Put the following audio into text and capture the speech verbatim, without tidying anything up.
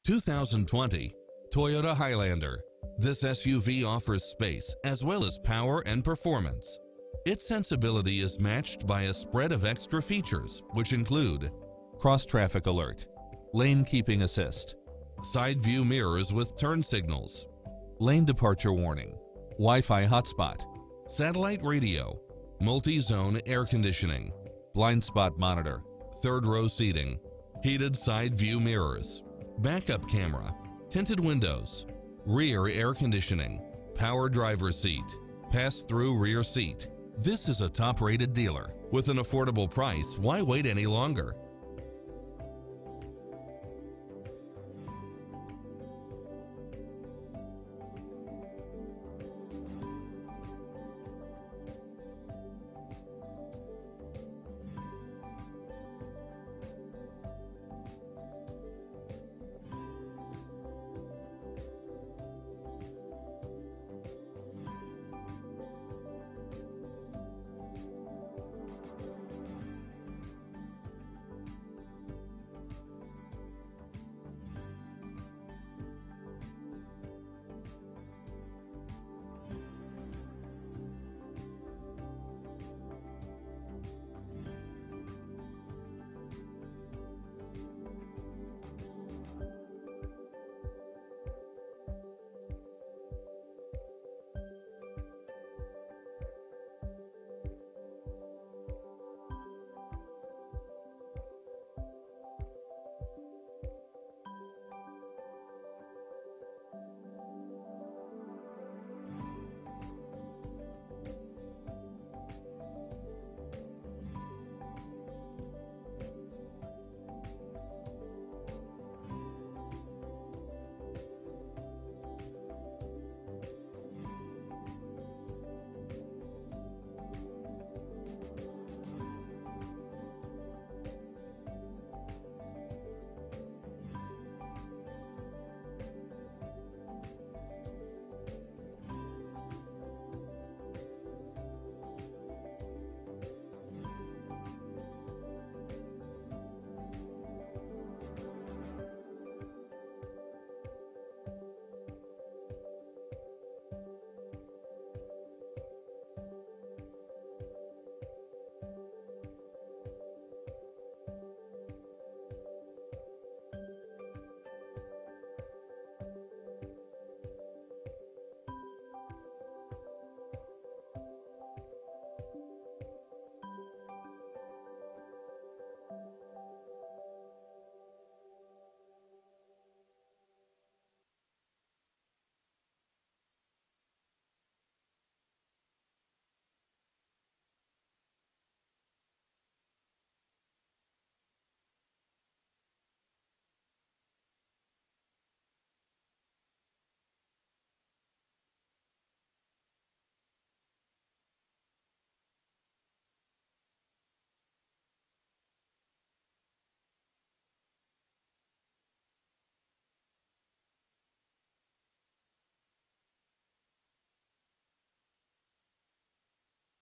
two thousand twenty Toyota Highlander. This S U V offers space as well as power and performance. Its sensibility is matched by a spread of extra features, which include cross-traffic alert, lane keeping assist, side view mirrors with turn signals, lane departure warning, Wi-Fi hotspot, satellite radio, multi-zone air conditioning, blind spot monitor, third row seating, heated side view mirrors, backup camera, tinted windows, rear air conditioning, power driver seat, pass-through rear seat. This is a top-rated dealer. With an affordable price, why wait any longer?